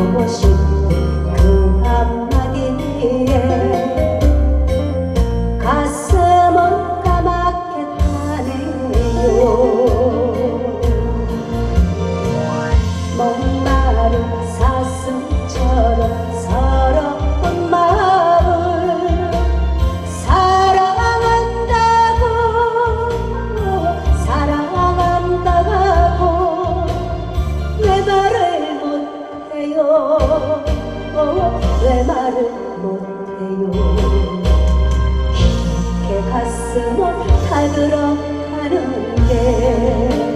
보고 싶은 그 한마디에 가슴은 까맣게 타네요. 목마른 사슴처럼 서러운 마음을 사랑한다고 왜 말을 못해요. 왜 말을 못해요. 이렇게 가슴을 타들어가는데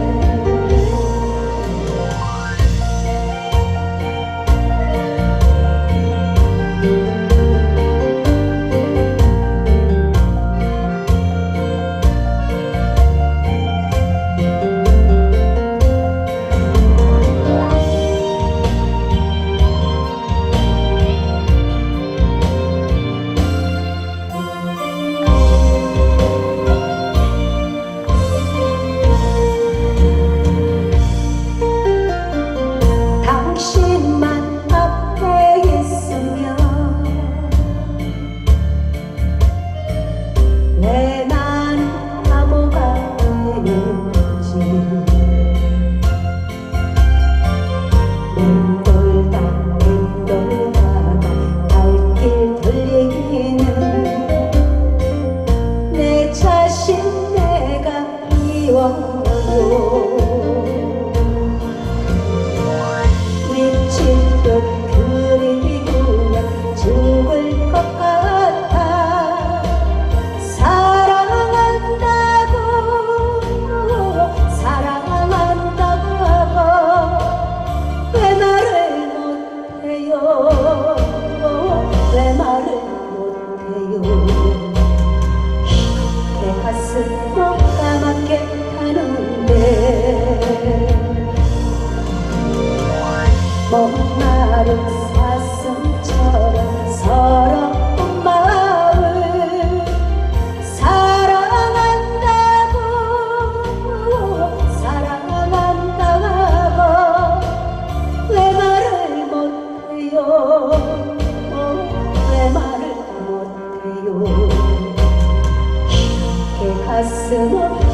미칠 듯 그리고 죽을 것 같아. 사랑한다고 왜 말을 못해요. 왜 말을 못해요. 이렇게 가슴을 까맣게 목마른 사슴처럼 서러운 마음을 사랑한다고 왜 말을 못해요. 왜 말을 못해요. 이렇게 가슴을